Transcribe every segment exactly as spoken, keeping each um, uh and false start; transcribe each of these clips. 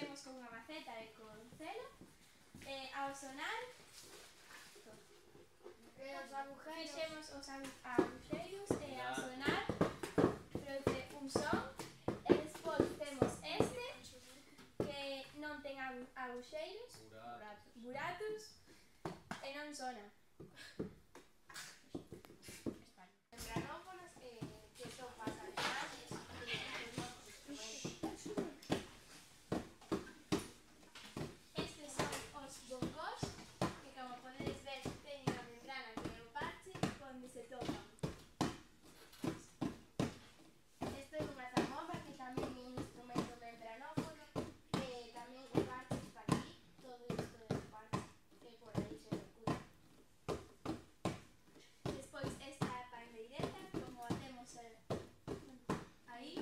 fixemos con unha maceta e con celo, e ao sonar E os agujeros. fixemos os aguxeiros e ao sonar produce un son, e despois temos este que non ten aguxeiros, buratos, e non sona. Membranófonos eh, que son para animales e os nosos instrumentos. Estes son os bongos, que como podedes ver teñen a membrana que é o parche onde se tocan. Isto é unha zamomba que tamén é un instrumento membranófono e tamén o parche está aquí, todo isto é o parche que por aí se recuda. Despois esta é a pandeireta, como a temos aí.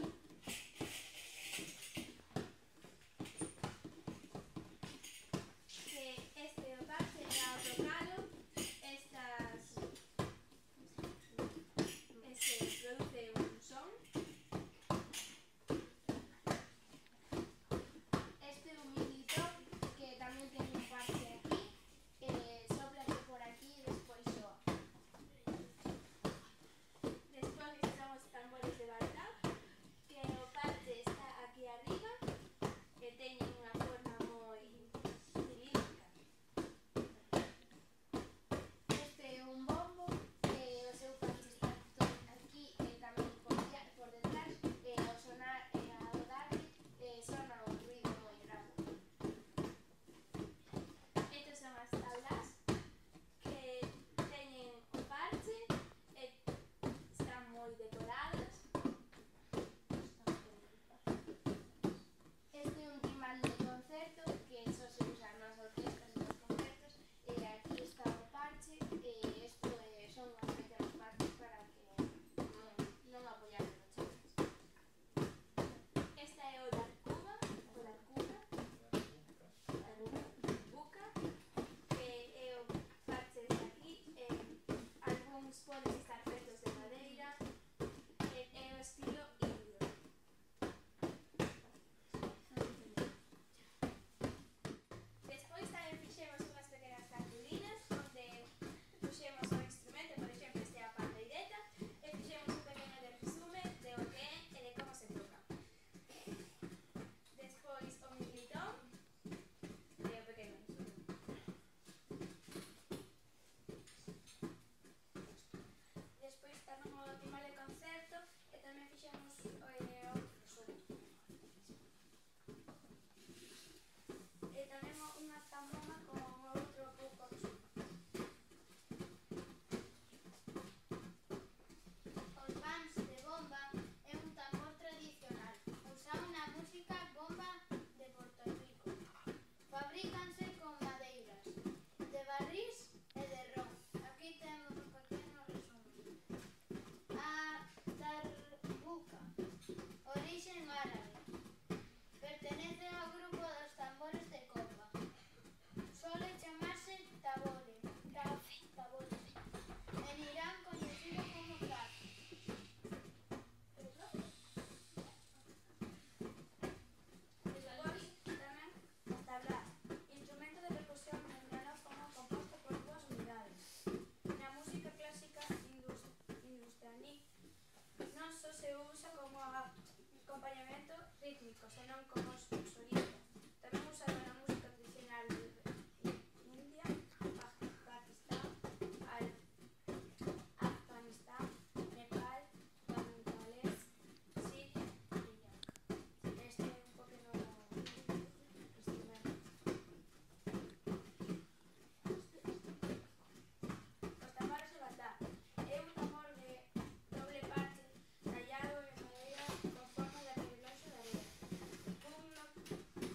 Que este é o parche e ao tocalo estas este produce un son. Este é un militón que tamén ten un parche aquí, e soplase por aquí e despois soa. Despois estes son os tambores de Bartá, que o parche está aquí arriba e teñen unha forma moi cilíndrica. Este é un bombo que o seu parche está todo aquí e tamén por, por detrás, e ao sonar e ao darlle eh, sona un ruido moi grande. Estas son as tablas que teñen o parche e están moi decoradas. Este é un timbal de concerto que só se usa nas orquestas e nos concertos, e aquí está o parche e isto eh, son as pequenas partes para que non, non apoiar no chão. Esta é o darcuba, o darcuba, a buca, que é o parche de aquí, e algúns poden estar feitos de madeira, e é o estilo híbrido. Despois tamén fixemos unhas pequenas cartulinas onde puxemos o instrumento, por exemplo, este é a pandeireta, e fixemos un pequeno de resume de o que é e de como se toca. Despois o militón e o pequeno resume. Despois tamén o timbal de concerto e tamén fixemos eh, o resume. E tamén unha zambomba con outro pouco resume. Os bans de bomba é un tambor tradicional usado na música bomba de Porto Rico. Fabrícanse con madeiras de barrís e de ron. Aquí temos un pequeno resumen. A darbuka, orixen árabe, pertenece ao grupo dos tambores de copa. Sole chamarse tabore, tabore. En Irán coñecido como tar. Despois tamén as tablas, instrumento de percusión membranófono composto por dúas unidades. Na música clásica industrial non só se usa como acompañamento rítmico, senón como solista. Tamén usado na música tradicional de India, Pakistán, Afganistán, Nepal, Bangladesh, Siria e Irak. Este é un pequeno instrumento. Os tambores de Bartá é un tambor de doble parche tallado en madeira con forma de reloxo de area. Un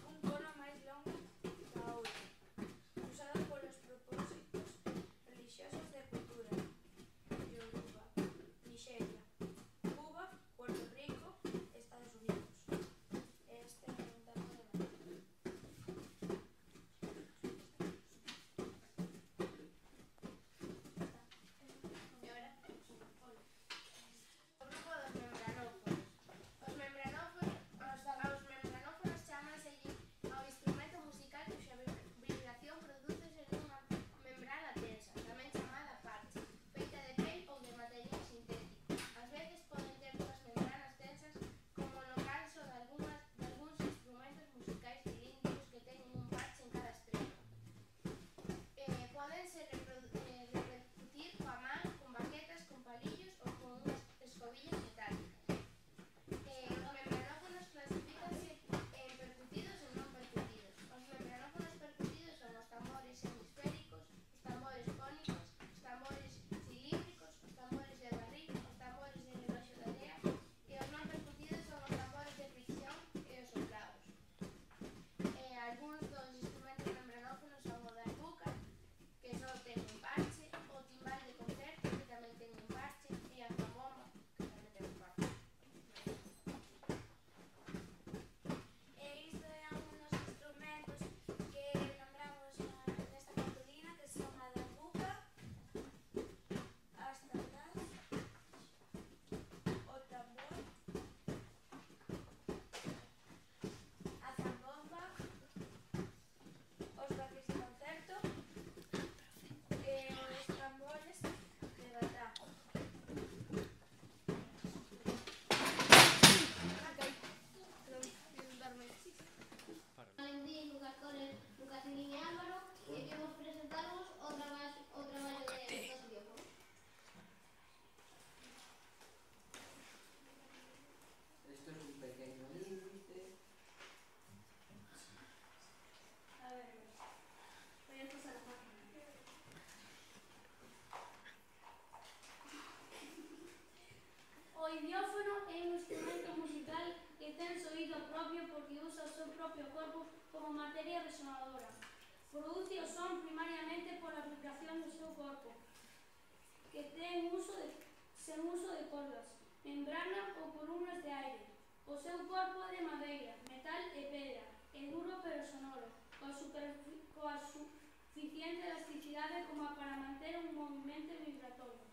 propio corpo como materia resonadora. Produce o son primariamente pola vibración do seu corpo, que ten uso de, sen uso de cordas, membrana ou columnas de aire. O seu corpo é de madeira, metal e pedra, é duro pero sonoro, coa, superfi, coa suficiente elasticidade como para manter un movimento vibratorio.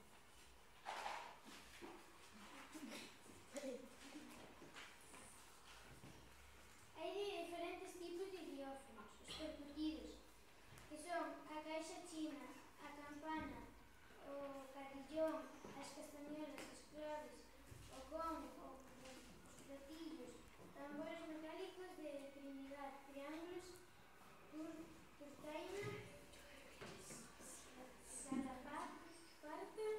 Hai diferentes tipos de idiófonos, os percutidos, que son a caixa china, a campana, o carillón, as castañuelas, as claves, o gong, o, os platillos, tambores metálicos de Trinidad, triángulos, tur, turtaina, salapat, partes,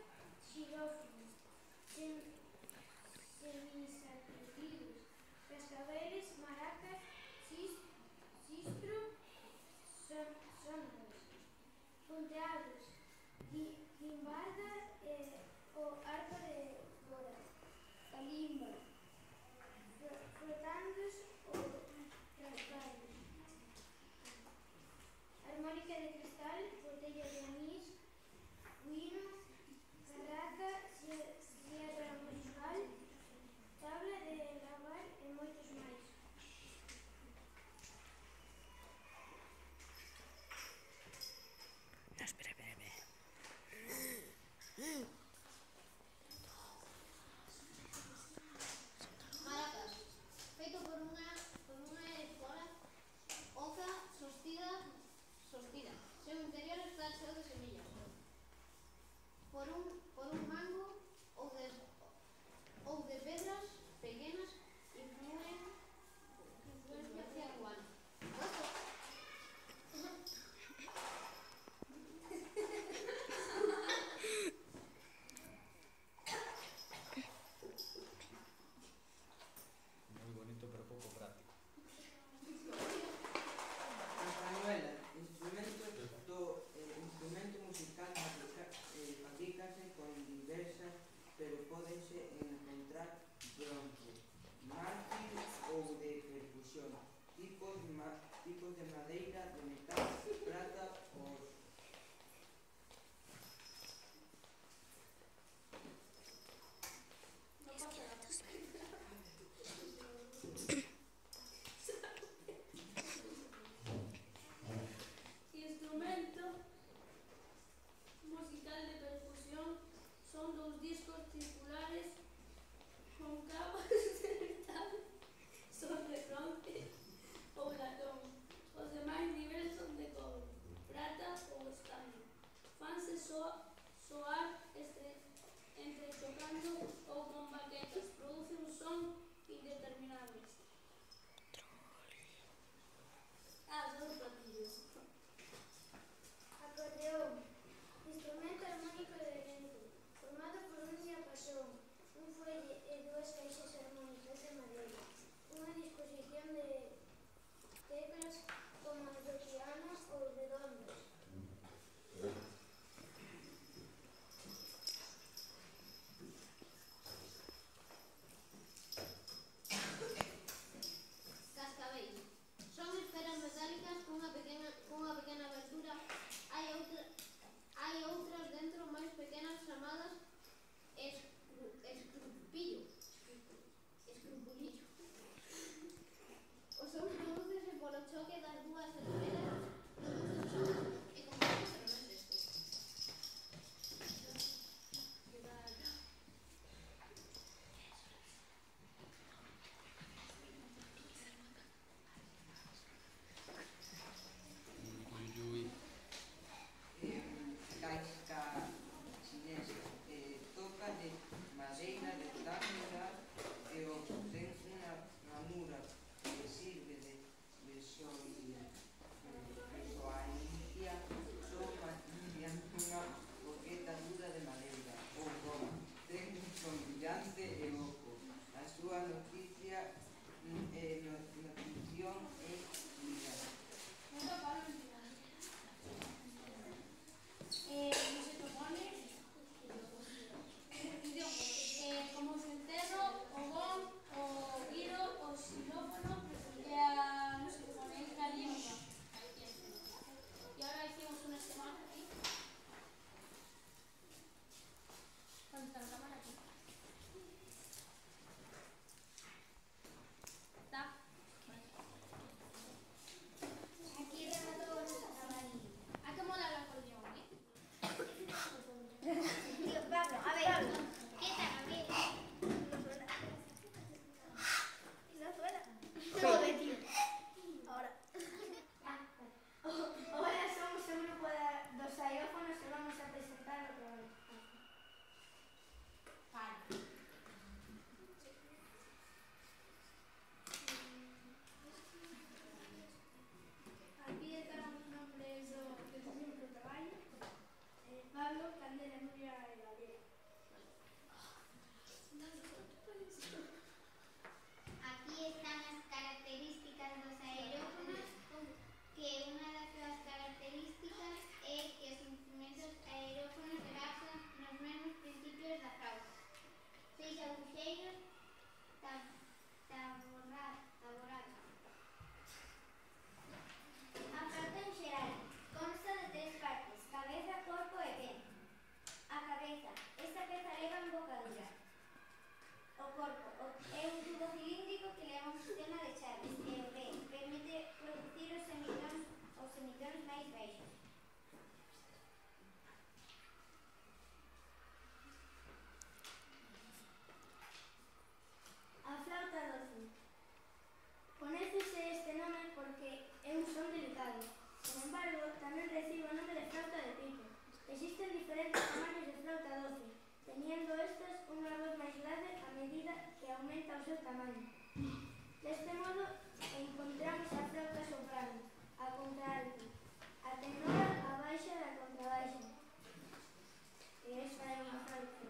tamaño. De este modo encontramos a flauta soprano, a contralto, a tenora, a baixa e a contrabaixa. E esta é unha flauta.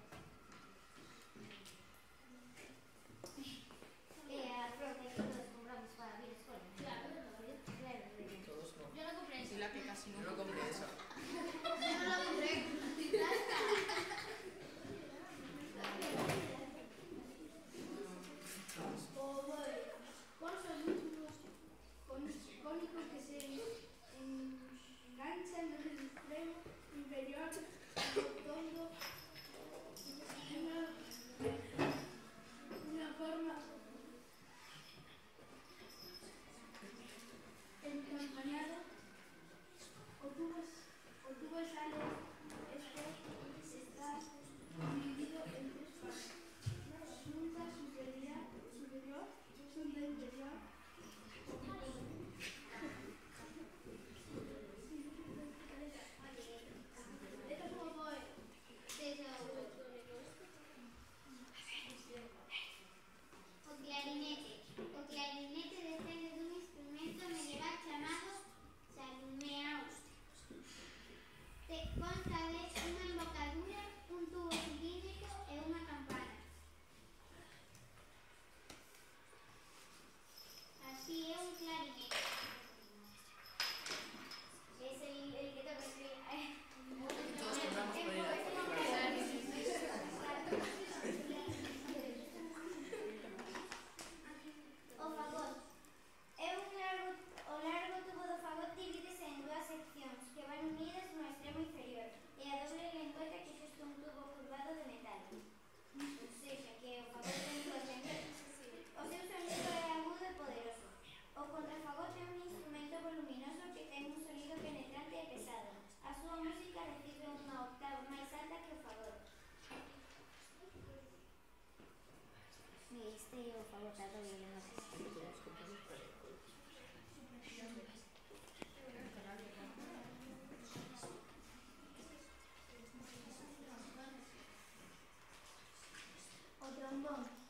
E a flauta que todos compramos para vir a escola. Claro, claro. Todos no. Yo no compré eso. Y la que casi no. Yo no compré esa. Yo no la compré. O oboe, con sonidos cónicos que se enganchan en el extremo inferior del tondo, una, una forma encampanada o tubos, o tubos sales. Este está dividido en tres partes: punta superior, superior, punta inferior. Esto es un oboe. O clarinete. O clarinete descende dun instrumento medieval chamado salmeaus. Te consta de unha embocadura, un tubo cilíndrico e unha campana. Así é un clarinete. Es el, el que toca escribir. Todos compramos por ir a O fagot. É un largo, o largo tubo do fagot divídese en dúas seccións que van unidas no extremo inferior e a doble lengüeta que xusto un tubo curvado de metal. Ou seja, que o fagot ten dúas lengüetas. O seu sonido é agudo e poderoso. O contrafagot é un instrumento voluminoso que ten un sonido penetrante e pesado. A súa música recibe unha octava máis alta que o fagot. Este é o fagot a doble lengüeta. todos compramos por ir. O trombón.